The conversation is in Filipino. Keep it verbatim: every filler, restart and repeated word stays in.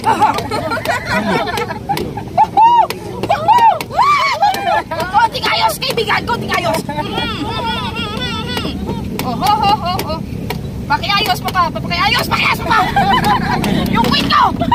Konting ayos, kaibigan, konting ayos. Oh, ho, ho, ho, ho. Pakiayos pa pa, pakiayos, pakiayos pa pa. Yung queen ko.